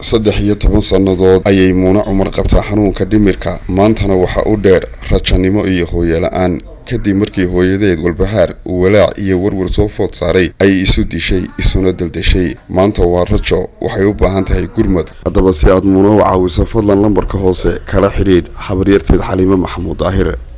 13 sannadood ayay Muuna Cumar qabtaa xanuunka dhimirka maantana waxa uu dheer rajanimo iyo hooyo la'aan kadib markii hooyadeed walbahaar walaac iyo warwar soo food saaray ay isu dishay isuna daldashay maanta waa rajo waxay u baahan tahay gurmad haddaba si aad Muuna u caawiso fadlan lambarka hoose kala xiriir xabaryarteed Xaliimo Maxamuud Daahir